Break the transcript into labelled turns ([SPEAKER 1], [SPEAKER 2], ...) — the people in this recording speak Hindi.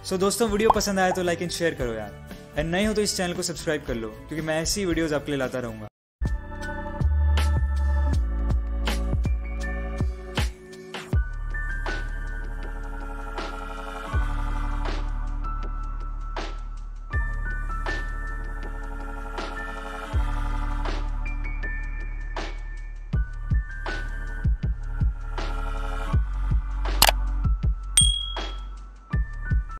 [SPEAKER 1] सो दोस्तों वीडियो पसंद आया तो लाइक एंड शेयर करो यार, एंड नए हो तो इस चैनल को सब्सक्राइब कर लो क्योंकि मैं ऐसी वीडियोस आपके लिए लाता रहूँगा।